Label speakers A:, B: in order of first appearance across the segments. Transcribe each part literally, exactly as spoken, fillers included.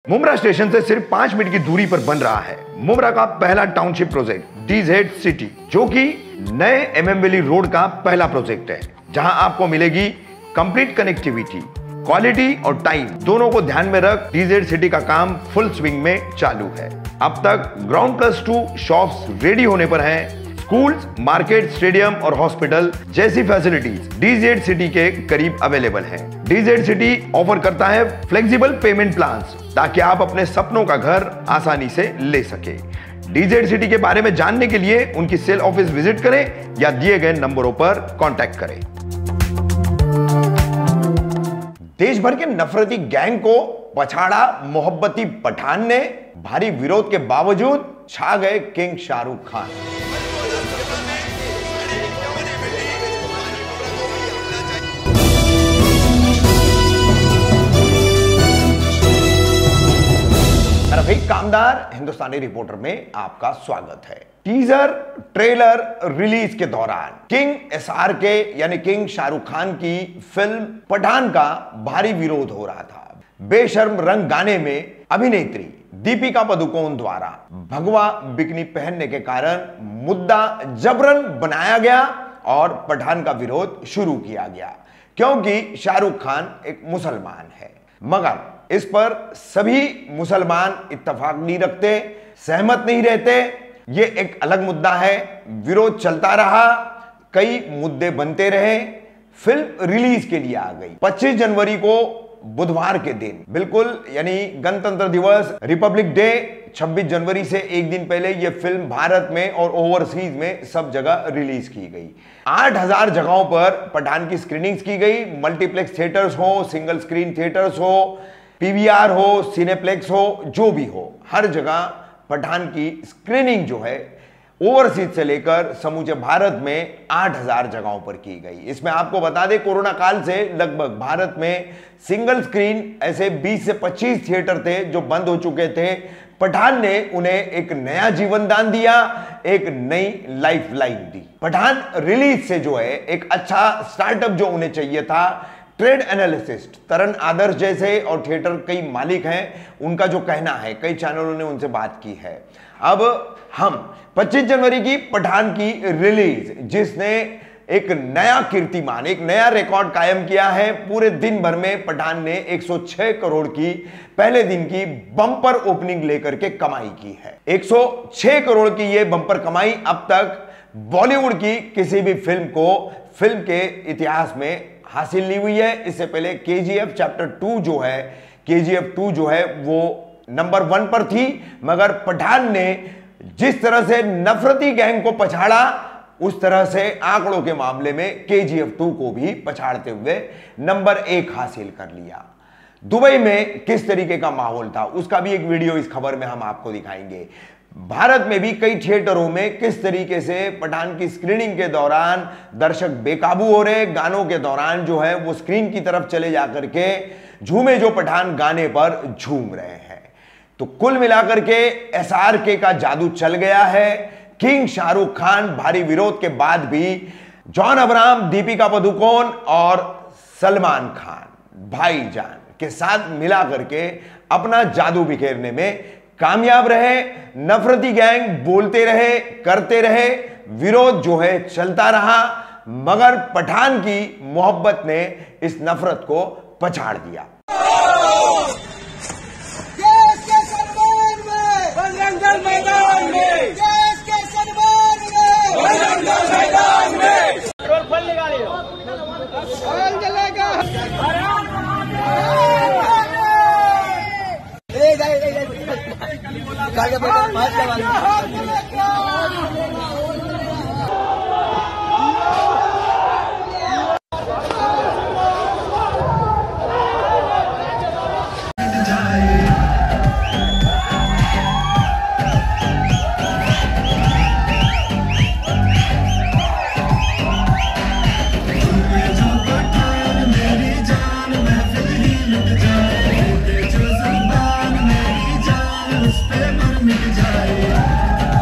A: Mumbra station से सिर्फ पांच मिनट की दूरी पर बन रहा है मुमरा का पहला टाउनशिप प्रोजेक्ट डीजेड सिटी, जो कि नए एमएम वैली रोड का पहला प्रोजेक्ट है, जहां आपको मिलेगी कंप्लीट कनेक्टिविटी, क्वालिटी और टाइम दोनों को ध्यान में रख डीजेड सिटी का काम फुल स्विंग में चालू है। अब तक ground plus two shops ready होने पर हैं। स्कूल्स, मार्केट, स्टेडियम और हॉस्पिटल जैसी फैसिलिटीज डीजेड सिटी के करीब अवेलेबल हैं। डीजेड सिटी ऑफर करता है फ्लेक्सिबल पेमेंट प्लान्स, ताकि आप अपने सपनों का घर आसानी से ले सके। डीजेड सिटी के बारे में जानने के लिए उनकी सेल ऑफिस विजिट करें या दिए गए नंबरों पर कॉन्टैक्ट करें। देश भर के नफरती गैंग को पछाड़ा मोहब्बती पठान ने, भारी विरोध के बावजूद छा गए किंग शाहरुख खान। रफीक कामदार हिंदुस्तानी रिपोर्टर में आपका स्वागत है। टीजर ट्रेलर रिलीज के दौरान किंग एसआर के यानी किंग शाहरुख खान की फिल्म पठान का भारी विरोध हो रहा था। बेशर्म रंग गाने में अभिनेत्री दीपिका पादुकोण द्वारा भगवा बिकनी पहनने के कारण मुद्दा जबरन बनाया गया और पठान का विरोध शुरू किया गया, क्योंकि शाहरुख खान एक मुसलमान है। मगर इस पर सभी मुसलमान इत्तेफाक नहीं रखते, सहमत नहीं रहते। ये एक अलग मुद्दा है। विरोध चलता रहा, कई मुद्दे बनते रहे। फिल्म रिलीज के लिए आ गई पच्चीस जनवरी को, बुधवार के दिन, बिल्कुल यानी गणतंत्र दिवस, रिपब्लिक डे, छब्बीस जनवरी से एक दिन पहले यह फिल्म भारत में और ओवरसीज में सब जगह रिलीज की गई। आठ हजार जगहों पर पठान की स्क्रीनिंग्स की गई। मल्टीप्लेक्स थिएटर्स हो, सिंगल स्क्रीन थिएटर्स हो, पीवीआर हो, सिनेप्लेक्स हो, जो भी हो, हर जगह पठान की स्क्रीनिंग जो है ओवरसीज से लेकर समूचे भारत में आठ हजार जगहों पर की गई। इसमें आपको बता दें, कोरोना काल से लगभग भारत में सिंगल स्क्रीन ऐसे बीस से पच्चीस थिएटर थे जो बंद हो चुके थे। पठान ने उन्हें एक नया जीवन दान दिया, एक नई लाइफ लाइन दी। पठान रिलीज से जो है एक अच्छा स्टार्टअप जो उन्हें चाहिए था, ट्रेड एनालिसिस्ट तरन आदर्श जैसे और थिएटर कई मालिक हैं, उनका जो कहना है, कई चैनलों ने उनसे बात की है। अब हम पच्चीस जनवरी की पठान की रिलीज, जिसने एक नया कीर्तिमान, एक नया रिकॉर्ड कायम किया है। पूरे दिन भर में पठान ने एक सौ छह करोड़ की पहले दिन की बम्पर ओपनिंग लेकर के कमाई की है। एक सौ छह करोड़ की यह बम्पर कमाई अब तक बॉलीवुड की किसी भी फिल्म को फिल्म के इतिहास में हासिल नहीं हुई है। इससे पहले केजीएफ चैप्टर टू जो है, केजीएफ टू जो है वो नंबर वन पर थी, मगर पठान ने जिस तरह से नफरती गैंग को पछाड़ा, उस तरह से आंकड़ों के मामले में केजीएफ टू को भी पछाड़ते हुए नंबर एक हासिल कर लिया। दुबई में किस तरीके का माहौल था, उसका भी एक वीडियो इस खबर में हम आपको दिखाएंगे। भारत में भी कई थिएटरों में किस तरीके से पठान की स्क्रीनिंग के दौरान दर्शक बेकाबू हो रहे, गानों के दौरान जो है वो स्क्रीन की तरफ चले जाकर के झूमे जो पठान गाने पर झूम रहे हैं। तो कुल मिलाकर के एसआरके का जादू चल गया है। किंग शाहरुख खान भारी विरोध के बाद भी जॉन अब्राहम, दीपिका पादुकोण और सलमान खान भाईजान के साथ मिला करके अपना जादू बिखेरने में कामयाब रहे। नफरती गैंग बोलते रहे, करते रहे, विरोध जो है चलता रहा, मगर पठान की मोहब्बत ने इस नफरत को पछाड़ दिया।
B: उस पे मन मिट जाए।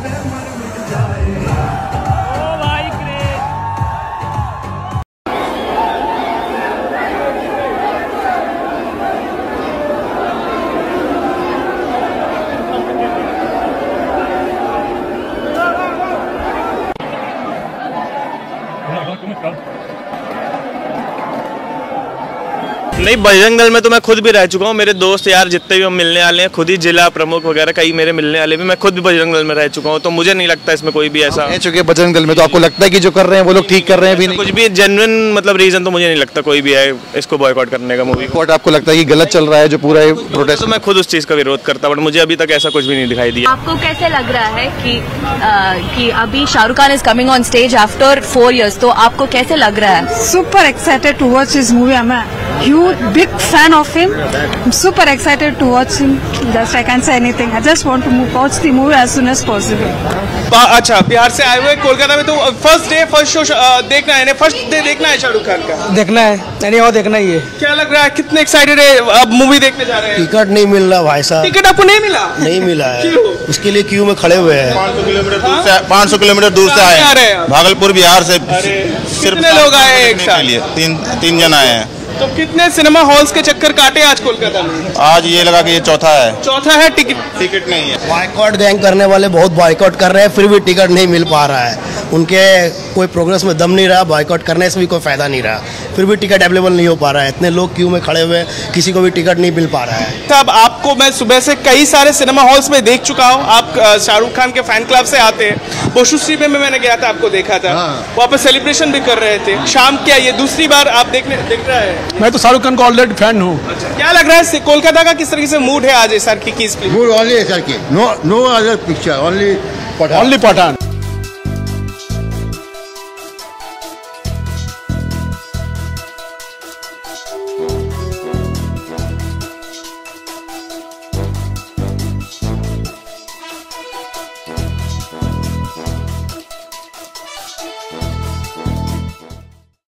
B: नहीं, बजरंग दल में तो मैं खुद भी रह चुका हूँ। मेरे दोस्त यार जितने भी हम मिलने वाले हैं, खुद ही जिला प्रमुख वगैरह कई मेरे मिलने वाले भी, मैं खुद भी बजरंग दल में रह चुका हूँ। तो मुझे नहीं लगता इसमें कोई भी ऐसा
C: रह चुके बजरंग दल में, तो आपको लगता है कि जो कर रहे हैं वो लोग ठीक कर रहे हैं? भी नहीं,
B: कुछ भी जेन्युइन मतलब रीजन तो मुझे नहीं लगता कोई भी है इसको बॉयकॉट करने का। मूवी
C: बॉयकॉट आपको लगता है कि गलत चल रहा है जो पूरा प्रोटेस्ट?
B: तो मैं खुद उस चीज़ का विरोध करता, बट मुझे अभी तक ऐसा कुछ भी नहीं दिखाई दिया।
D: आपको कैसे लग रहा है कि आ, कि अभी Shahrukh Khan is coming on stage after four years, तो आपको कैसे लग रहा है?
E: Super excited to watch his movie. I'm a huge, big fan of him. I'm super excited to watch him. Just I can't say anything. I just want to move, watch the movie as soon as possible.
F: अच्छा, बिहार से आए हुए कोलकाता में, तो first day first show देखना है, first day देखना है शाहरुख खान का?
G: देखना है, यानी और देखना ही है।
F: क्या लग रहा है, कितने एक्साइटेड है अब मूवी देखने जा रहे हैं?
H: टिकट नहीं मिल रहा भाई साहब।
F: टिकट आपको नहीं मिला?
H: नहीं मिला है।
F: क्यों?
H: उसके लिए क्यू में खड़े हुए हैं।
I: पाँच सौ किलोमीटर दूर से पाँच सौ किलोमीटर दूर से आए हैं, भागलपुर बिहार से।
F: कितने लोग आए एक साथ?
I: तीन तीन जन आए हैं।
F: तो कितने सिनेमा हॉल्स के चक्कर काटे आज कोलकाता में?
I: आज ये लगा कि ये चौथा है।
F: चौथा है। टिकट
I: टिकट नहीं है।
H: बॉयकॉट गैंग करने वाले बहुत बॉयकॉट कर रहे हैं, फिर भी टिकट नहीं मिल पा रहा है। उनके कोई प्रोग्रेस में दम नहीं रहा, बॉयकॉट करने से भी कोई फायदा नहीं रहा, फिर भी टिकट अवेलेबल नहीं हो पा रहा है। इतने लोग क्यू में खड़े हुए, किसी को भी टिकट नहीं मिल पा रहा है।
F: तब आपको मैं सुबह से कई सारे सिनेमा हॉल्स में देख चुका हूँ। आप शाहरुख खान के फैन क्लब से आते हैं। बोशुश्री में मैंने गया था, आपको देखा था। वहाँ पर सेलिब्रेशन भी कर रहे थे शाम। क्या ये दूसरी बार आप देखने देख रहा है?
G: मैं तो शाहरुख खान का ऑलरेडी फैन हूँ।
F: अच्छा, क्या लग रहा है कोलकाता का किस तरीके से मूड है आज सर की? किस
J: मूड ओनली सर की, no no other picture, only
G: only Pathan.